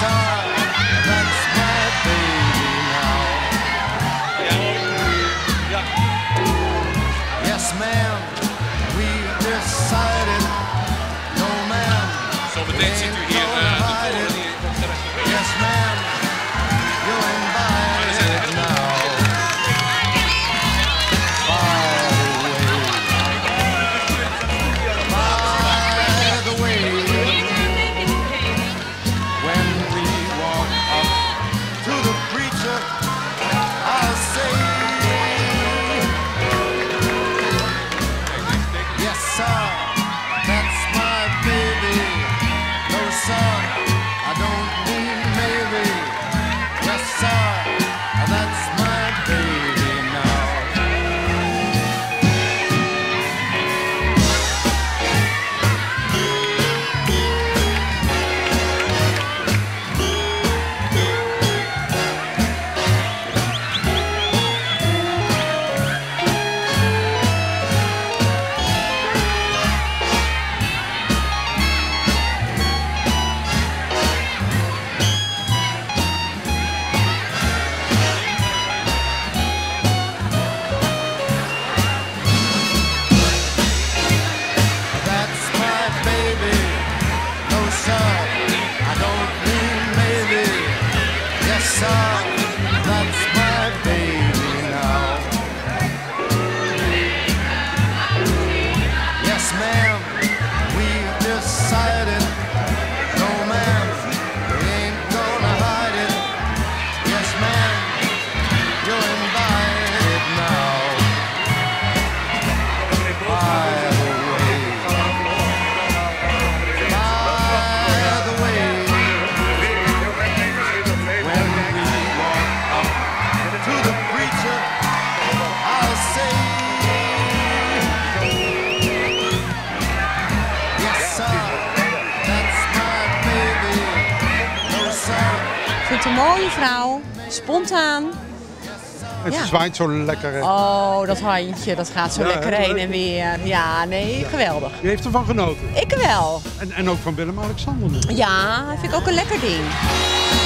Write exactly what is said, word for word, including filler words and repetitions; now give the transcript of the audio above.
sir, that's my baby now. Yes, ma'am, we've decided. No, ma'am. Zometeen ziet u hier uh, de toren die yes, ma'am, you're invited now. By the way, by the way, when we walk up to the preacher, I'll say, yes, sir, that's my baby. No, sir, I don't mean maybe. Yes, sir, that's my baby now. That's my baby. No, sir, I don't mean maybe. Yes, sir, that's my baby now. Yes, ma'am, we've decided. No, ma'am, we ain't gonna hide it. Yes, ma'am, you're invited now. By the way, by the way, when we walk up to the preacher, I'll say, yes, sir, that's my baby. No, sir. Ik vind het een mooie vrouw, spontaan. En ze Ja. zwaait zo lekker. hè. Oh, dat handje, dat gaat zo Ja, lekker hè, heen leuk. en weer. Ja, nee, geweldig. Je heeft ervan genoten. Ik wel. En, en ook van Willem-Alexander. Ja, vind ik ook een lekker ding.